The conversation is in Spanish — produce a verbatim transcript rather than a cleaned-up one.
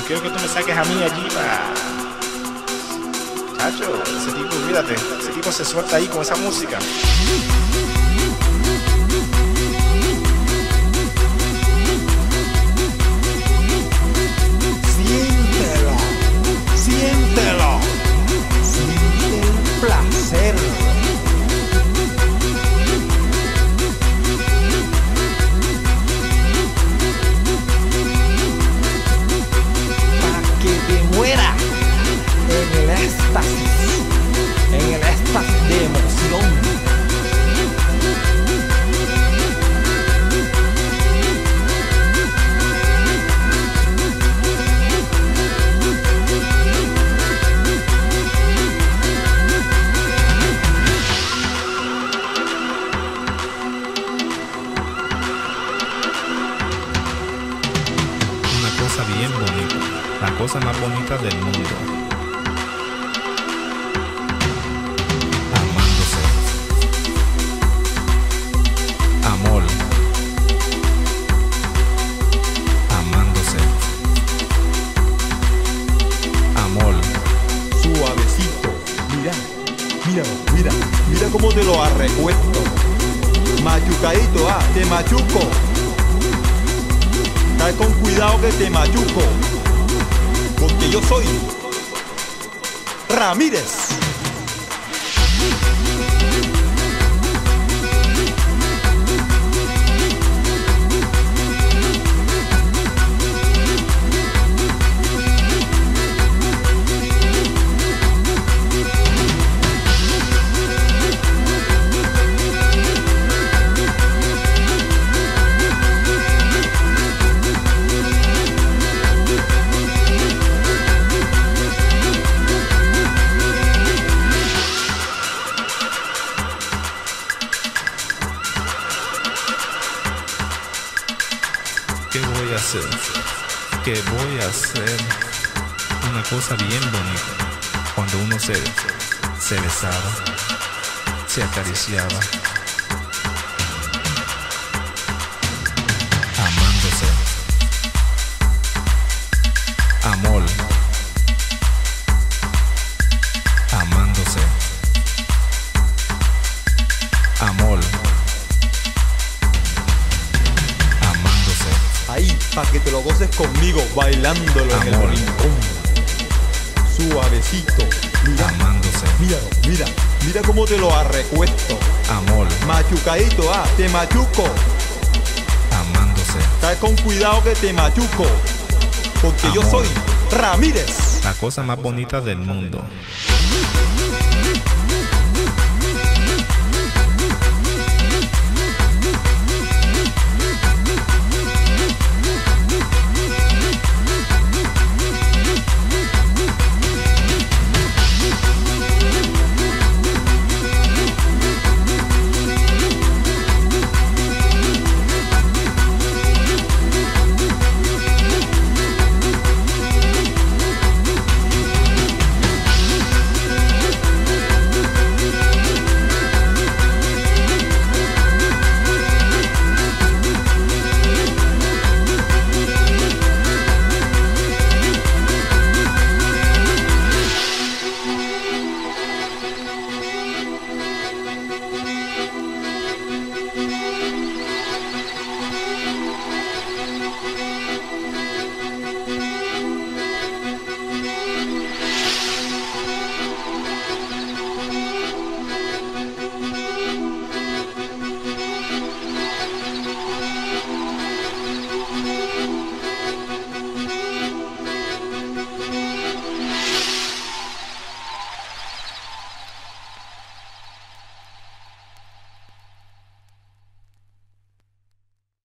quiero que tú me saques a mí allí para... Chacho, ese tipo, olvídate, ese tipo se suelta ahí con esa música. Siéntelo, siéntelo, siente el placer. Para que te muera en el éxtasis, en el éxtasis de emoción. Bien bonita, la cosa más bonita del mundo. Amándose. Amor. Amándose. Amor. Suavecito, mira, mira, mira, mira cómo te lo arrecuesto. Machucadito, ah, te machuco. Cae con cuidado que te machuco, porque yo soy Ramírez. ¿Qué voy a hacer? ¿Qué voy a hacer? Una cosa bien bonita. Cuando uno se, se besaba, se acariciaba. Amándose. Amor. Amándose. Amor. Ahí, pa' que te lo goces conmigo, bailándolo en el Amor. rincón. Suavecito, mira, Amándose. míralo, mira, mira cómo te lo arrecuesto. Amor. Machucadito, ah, te machuco. Amándose. Cae con cuidado que te machuco, porque yo Amor. soy Ramírez. La cosa más bonita del mundo.